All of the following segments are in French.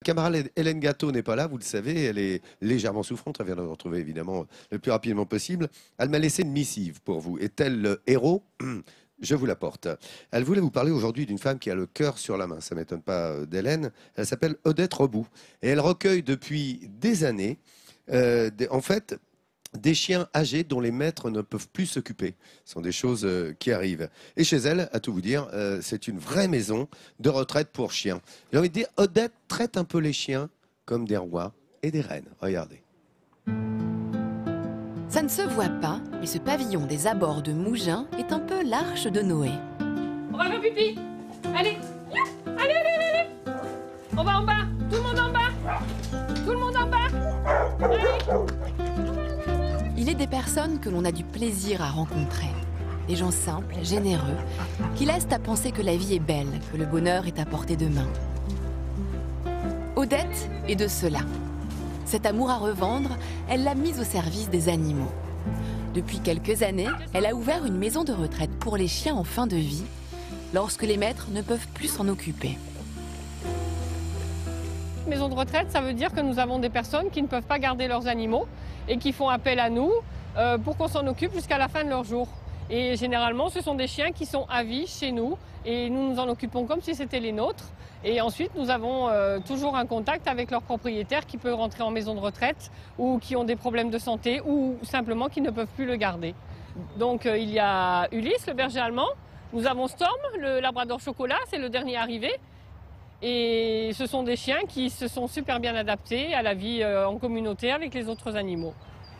Camarade Hélène Gâteau n'est pas là, vous le savez, elle est légèrement souffrante, elle vient de nous retrouver évidemment le plus rapidement possible. Elle m'a laissé une missive pour vous. Est-elle le héros? Je vous la porte. Elle voulait vous parler aujourd'hui d'une femme qui a le cœur sur la main. Ça ne m'étonne pas d'Hélène. Elle s'appelle Odette Rebout. Et elle recueille depuis des années, en fait, des chiens âgés dont les maîtres ne peuvent plus s'occuper. Ce sont des choses qui arrivent. Et chez elle, à tout vous dire, c'est une vraie maison de retraite pour chiens. J'ai envie de dire, Odette traite un peu les chiens comme des rois et des reines. Regardez. Ça ne se voit pas, mais ce pavillon des abords de Mougins est un peu l'arche de Noé. On va faire pipi. Allez, allez, allez, allez, allez. On va en bas. Tout le monde en bas. Tout le monde en bas. Allez. Il est des personnes que l'on a du plaisir à rencontrer. Des gens simples, généreux, qui laissent à penser que la vie est belle, que le bonheur est à portée de main. Odette est de cela. Cet amour à revendre, elle l'a mise au service des animaux. Depuis quelques années, elle a ouvert une maison de retraite pour les chiens en fin de vie, lorsque les maîtres ne peuvent plus s'en occuper. Maison de retraite, ça veut dire que nous avons des personnes qui ne peuvent pas garder leurs animaux et qui font appel à nous pour qu'on s'en occupe jusqu'à la fin de leur jour. Et généralement, ce sont des chiens qui sont à vie chez nous et nous nous en occupons comme si c'était les nôtres. Et ensuite, nous avons toujours un contact avec leur propriétaire qui peut rentrer en maison de retraite ou qui ont des problèmes de santé ou simplement qui ne peuvent plus le garder. Donc il y a Ulysse, le berger allemand. Nous avons Storm, le labrador chocolat, c'est le dernier arrivé. Et ce sont des chiens qui se sont super bien adaptés à la vie en communauté avec les autres animaux.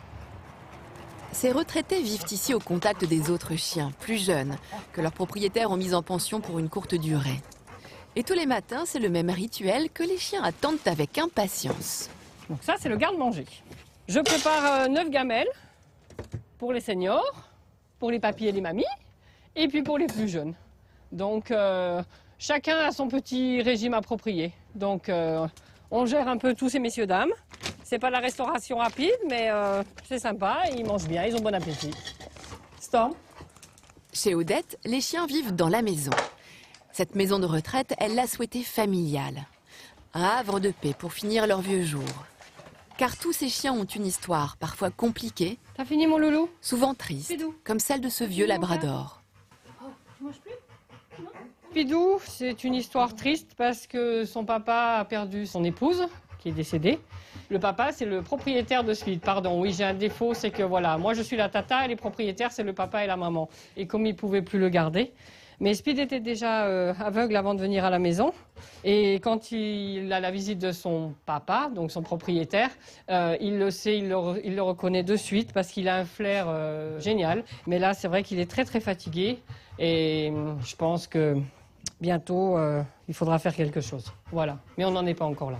Ces retraités vivent ici au contact des autres chiens, plus jeunes, que leurs propriétaires ont mis en pension pour une courte durée. Et tous les matins, c'est le même rituel que les chiens attendent avec impatience. Donc ça, c'est le garde-manger. Je prépare 9 gamelles pour les seniors, pour les papis et les mamies, et puis pour les plus jeunes. Donc chacun a son petit régime approprié. Donc on gère un peu tous ces messieurs-dames. C'est pas la restauration rapide, mais c'est sympa, ils mangent bien, ils ont bon appétit. Storm. Chez Odette, les chiens vivent dans la maison. Cette maison de retraite, elle l'a souhaitée familiale. Un havre de paix pour finir leurs vieux jours. Car tous ces chiens ont une histoire, parfois compliquée. T'as fini mon loulou? Souvent triste, comme celle de ce vieux labrador. Tu manges plus? Non. Pidou, c'est une histoire triste parce que son papa a perdu son épouse, qui est décédée. Le papa, c'est le propriétaire de Speed. Pardon, oui, j'ai un défaut, c'est que voilà, moi je suis la tata et les propriétaires, c'est le papa et la maman. Et comme ils ne pouvaient plus le garder. Mais Speed était déjà aveugle avant de venir à la maison. Et quand il a la visite de son papa, donc son propriétaire, il le sait, il le reconnaît de suite parce qu'il a un flair génial. Mais là, c'est vrai qu'il est très très fatigué. Et je pense que bientôt, il faudra faire quelque chose. Voilà. Mais on n'en est pas encore là.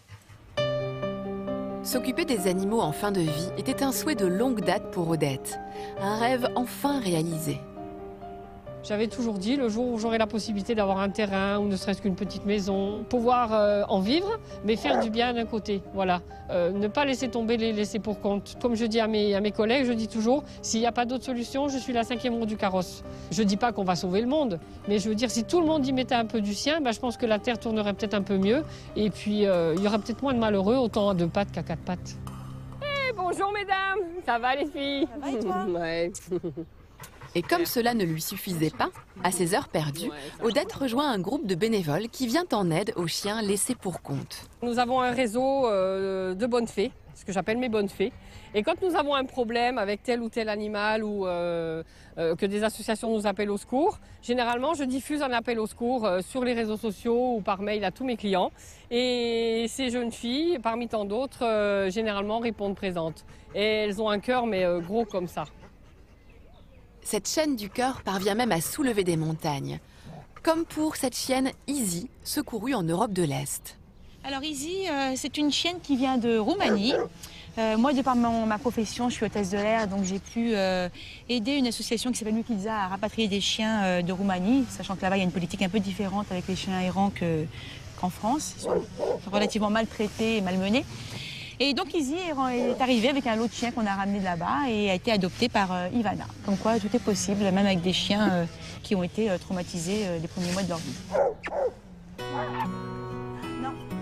S'occuper des animaux en fin de vie était un souhait de longue date pour Odette. Un rêve enfin réalisé. J'avais toujours dit, le jour où j'aurai la possibilité d'avoir un terrain ou ne serait-ce qu'une petite maison, pouvoir en vivre, mais faire du bien d'un côté. Voilà. Ne pas laisser tomber les laisser pour compte. Comme je dis à mes collègues, je dis toujours, s'il n'y a pas d'autre solution, je suis la 5e roue du carrosse. Je ne dis pas qu'on va sauver le monde, mais je veux dire, si tout le monde y mettait un peu du sien, ben, je pense que la Terre tournerait peut-être un peu mieux. Et puis, il y aura peut-être moins de malheureux, autant à 2 pattes qu'à 4 pattes. Hey, bonjour mesdames, ça va les filles? Ça va et toi? Ouais. Et comme cela ne lui suffisait pas, à ses heures perdues, Odette rejoint un groupe de bénévoles qui vient en aide aux chiens laissés pour compte. Nous avons un réseau de bonnes fées, ce que j'appelle mes bonnes fées. Et quand nous avons un problème avec tel ou tel animal ou que des associations nous appellent au secours, généralement je diffuse un appel au secours sur les réseaux sociaux ou par mail à tous mes clients. Et ces jeunes filles, parmi tant d'autres, généralement répondent présentes. Et elles ont un cœur mais gros comme ça. Cette chaîne du cœur parvient même à soulever des montagnes. Comme pour cette chienne Easy, secourue en Europe de l'Est. Alors Easy, c'est une chienne qui vient de Roumanie. Moi, de par ma profession, je suis hôtesse de l'air, donc j'ai pu aider une association qui s'appelle Mukilza à rapatrier des chiens de Roumanie, sachant que là-bas, il y a une politique un peu différente avec les chiens errants qu'en France. Ils sont relativement maltraités et malmenés. Et donc Easy est arrivée avec un lot de chiens qu'on a ramené de là-bas et a été adoptée par Ivana. Comme quoi tout est possible, même avec des chiens qui ont été traumatisés les premiers mois de leur vie. Non.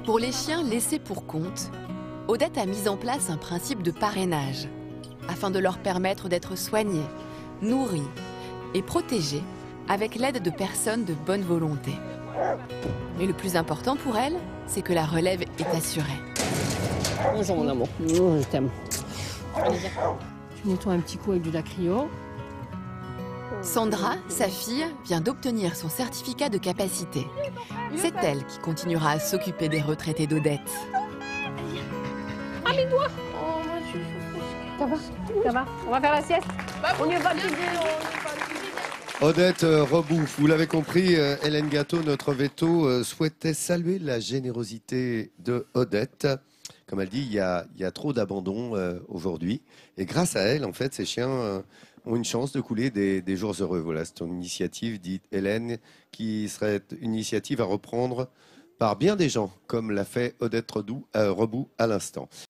Pour les chiens laissés pour compte, Odette a mis en place un principe de parrainage afin de leur permettre d'être soignés, nourris et protégés avec l'aide de personnes de bonne volonté. Mais le plus important pour elle, c'est que la relève est assurée. Bonjour mon amour. Je t'aime. Allez, viens. Tu nettoies un petit coup avec du Dacryl. Sandra, sa fille, vient d'obtenir son certificat de capacité. C'est elle qui continuera à s'occuper des retraités d'Odette. Ah, mes doigts. Ça va. On va faire la sieste. On y va. Odette Rebouf, vous l'avez compris, Hélène Gâteau, notre veto, souhaitait saluer la générosité de Odette. Comme elle dit, il y a trop d'abandon aujourd'hui. Et grâce à elle, en fait, ces chiens ont une chance de couler des jours heureux. Voilà, c'est une initiative, dit Hélène, qui serait une initiative à reprendre par bien des gens, comme l'a fait Odette Rebouf à l'instant.